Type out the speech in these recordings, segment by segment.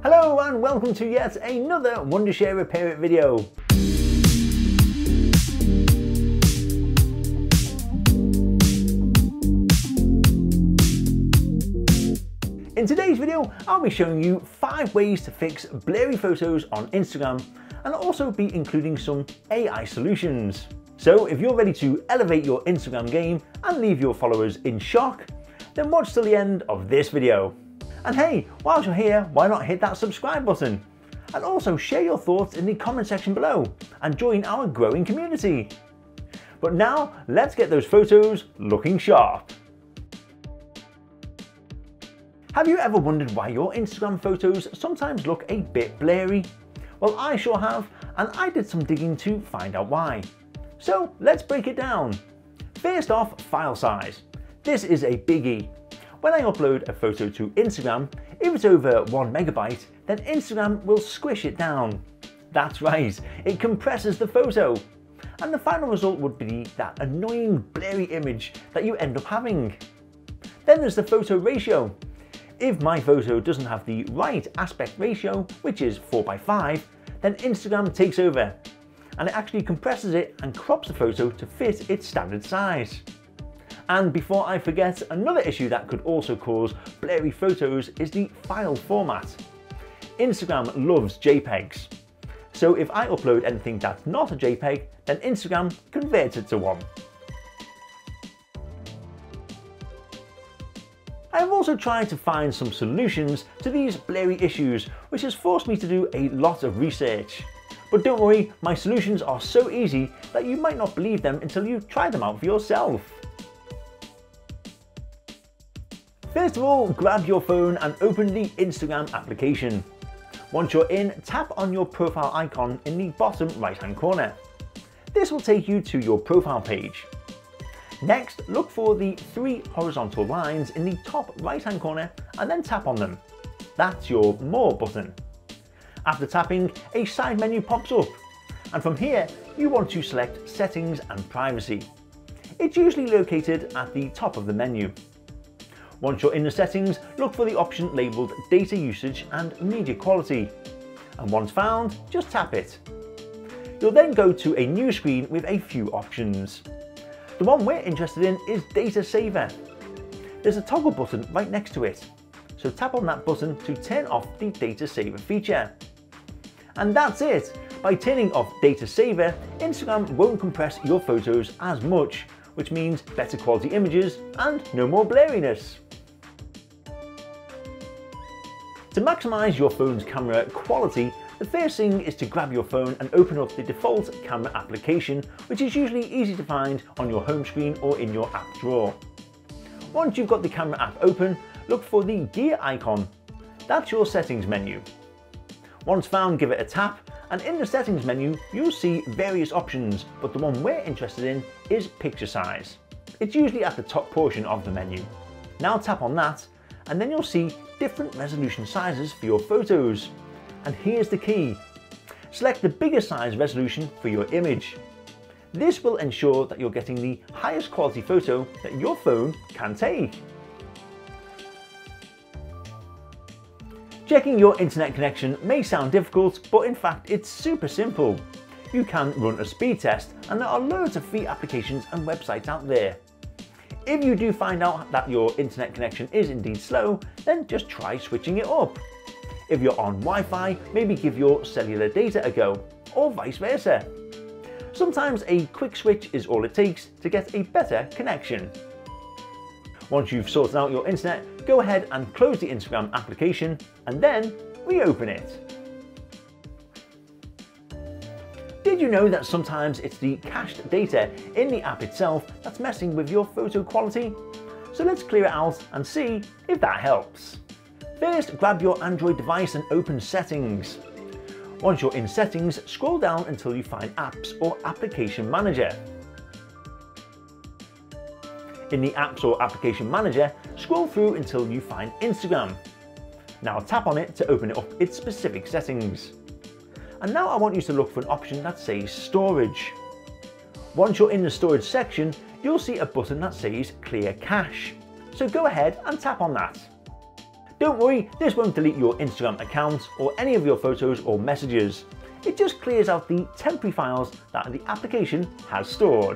Hello and welcome to yet another Wondershare Repairit video. In today's video, I'll be showing you 5 ways to fix blurry photos on Instagram, and I'll also be including some AI solutions. So if you're ready to elevate your Instagram game and leave your followers in shock, then watch till the end of this video. And hey, whilst you're here, why not hit that subscribe button? And also share your thoughts in the comment section below and join our growing community. But now, let's get those photos looking sharp. Have you ever wondered why your Instagram photos sometimes look a bit blurry? Well, I sure have, and I did some digging to find out why. So let's break it down. First off, file size. This is a biggie. When I upload a photo to Instagram, if it's over 1 megabyte, then Instagram will squish it down. That's right, it compresses the photo. And the final result would be that annoying blurry image that you end up having. Then there's the photo ratio. If my photo doesn't have the right aspect ratio, which is 4:5, then Instagram takes over. And it actually compresses it and crops the photo to fit its standard size. And before I forget, another issue that could also cause blurry photos is the file format. Instagram loves JPEGs. So if I upload anything that's not a JPEG, then Instagram converts it to one. I have also tried to find some solutions to these blurry issues, which has forced me to do a lot of research. But don't worry, my solutions are so easy that you might not believe them until you try them out for yourself. First of all, grab your phone and open the Instagram application. Once you're in, tap on your profile icon in the bottom right-hand corner. This will take you to your profile page. Next, look for the 3 horizontal lines in the top right-hand corner and then tap on them. That's your More button. After tapping, a side menu pops up, and from here, you want to select Settings and Privacy. It's usually located at the top of the menu. Once you're in the settings, look for the option labelled Data Usage and Media Quality. And once found, just tap it. You'll then go to a new screen with a few options. The one we're interested in is Data Saver. There's a toggle button right next to it. So tap on that button to turn off the Data Saver feature. And that's it! By turning off Data Saver, Instagram won't compress your photos as much, which means better quality images and no more blurriness. To maximise your phone's camera quality, the first thing is to grab your phone and open up the default camera application, which is usually easy to find on your home screen or in your app drawer. Once you've got the camera app open, look for the gear icon. That's your settings menu. Once found, give it a tap, and in the settings menu, you'll see various options, but the one we're interested in is picture size. It's usually at the top portion of the menu. Now tap on that, and then you'll see different resolution sizes for your photos. And here's the key. Select the biggest size resolution for your image. This will ensure that you're getting the highest quality photo that your phone can take. Checking your internet connection may sound difficult, but in fact it's super simple. You can run a speed test, and there are loads of free applications and websites out there. If you do find out that your internet connection is indeed slow, then just try switching it up. If you're on Wi-Fi, maybe give your cellular data a go, or vice versa. Sometimes a quick switch is all it takes to get a better connection. Once you've sorted out your internet, go ahead and close the Instagram application and then reopen it. Did you know that sometimes it's the cached data in the app itself that's messing with your photo quality? So let's clear it out and see if that helps. First, grab your Android device and open Settings. Once you're in Settings, scroll down until you find Apps or Application Manager. In the Apps or Application Manager, scroll through until you find Instagram. Now tap on it to open it up its specific settings. And now I want you to look for an option that says Storage. Once you're in the Storage section, you'll see a button that says Clear Cache. So go ahead and tap on that. Don't worry, this won't delete your Instagram account or any of your photos or messages. It just clears out the temporary files that the application has stored.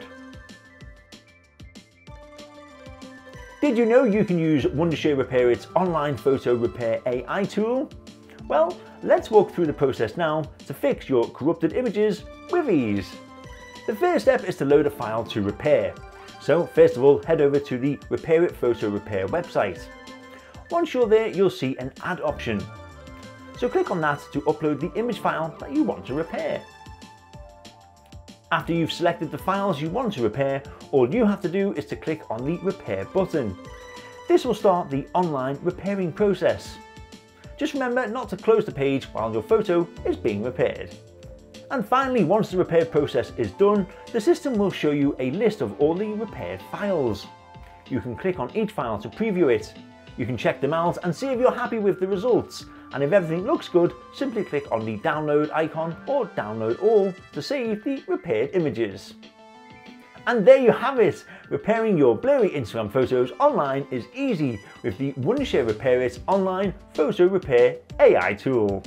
Did you know you can use Wondershare Repairit's online photo repair AI tool? Well, let's walk through the process now to fix your corrupted images with ease. The first step is to load a file to repair. So first of all, head over to the Repairit Photo Repair website. Once you're there, you'll see an Add option. So click on that to upload the image file that you want to repair. After you've selected the files you want to repair, all you have to do is to click on the Repair button. This will start the online repairing process. Just remember not to close the page while your photo is being repaired. And finally, once the repair process is done, the system will show you a list of all the repaired files. You can click on each file to preview it. You can check them out and see if you're happy with the results. And if everything looks good, simply click on the download icon or download all to save the repaired images. And there you have it! Repairing your blurry Instagram photos online is easy with the Wondershare Repairit online photo repair AI tool.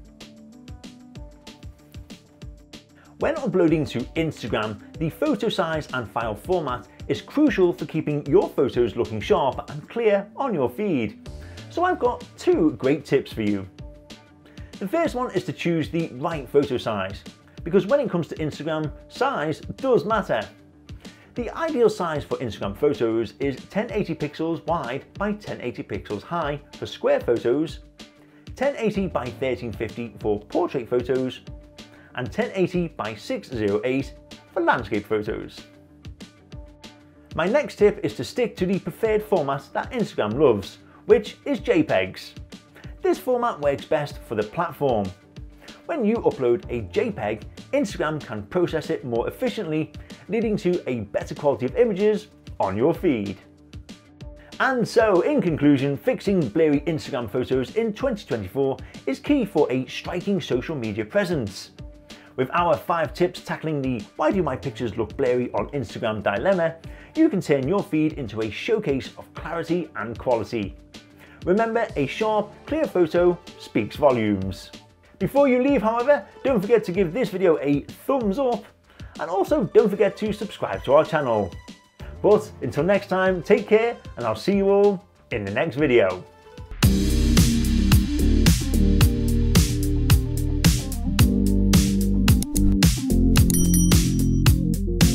When uploading to Instagram, the photo size and file format is crucial for keeping your photos looking sharp and clear on your feed. So I've got two great tips for you. The first one is to choose the right photo size, because when it comes to Instagram, size does matter. The ideal size for Instagram photos is 1080 pixels wide by 1080 pixels high for square photos, 1080 by 1350 for portrait photos, and 1080 by 608 for landscape photos. My next tip is to stick to the preferred format that Instagram loves, which is JPEGs. This format works best for the platform. When you upload a JPEG, Instagram can process it more efficiently, leading to a better quality of images on your feed. And so, in conclusion, fixing blurry Instagram photos in 2024 is key for a striking social media presence. With our 5 tips tackling the "why do my pictures look blurry on Instagram" dilemma, you can turn your feed into a showcase of clarity and quality. Remember, a sharp, clear photo speaks volumes. Before you leave, however, don't forget to give this video a thumbs up, and also don't forget to subscribe to our channel. But until next time, take care, and I'll see you all in the next video.